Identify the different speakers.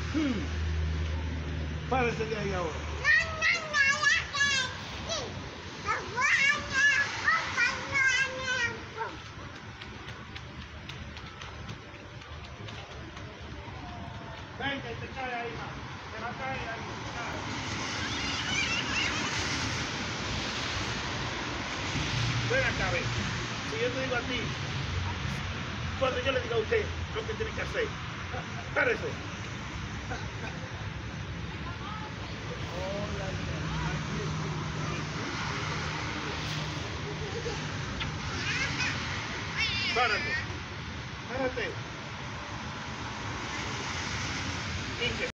Speaker 1: Párese de ahí ahora. Venga, y te cae ahí, ma. Te va a caer ahí, te cae. Ven acá, ven. Si yo te digo a ti, cuando yo le diga a usted lo que tiene que hacer, párese. Párate. Párate.